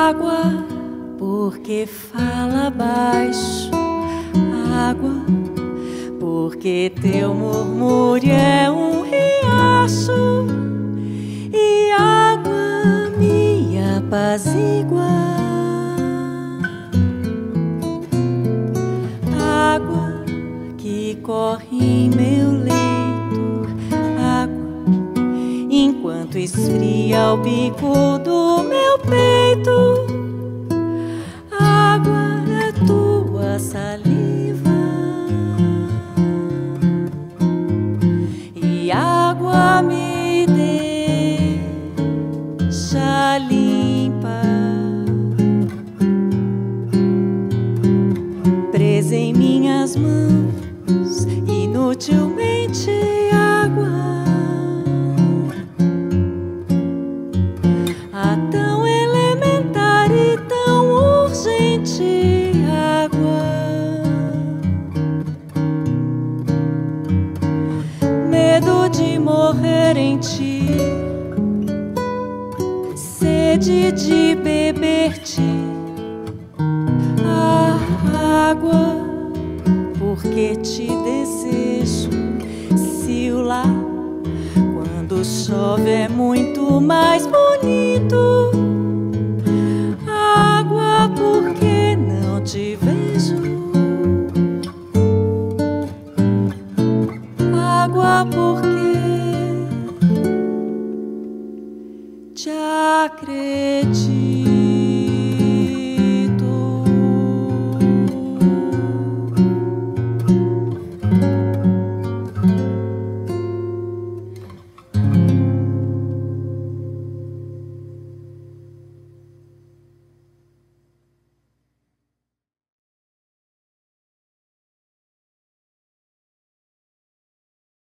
Água, porque fala baixo. Água, porque teu murmúrio é um riacho. E água me apazigua. Água que corre em meu leito. Água, enquanto esfria o bico do meu peito. Água é tua saliva. E água me deixa limpa, presa em minhas mãos, inutilmente água. A tão elementar e tão urgente água. Medo de morrer em ti, sede de beber-te. Ah, água, porque te desejo. Se o lar, quando chove, é muito mais bonito. Água, porque não te vejo. Água, porque te acredito.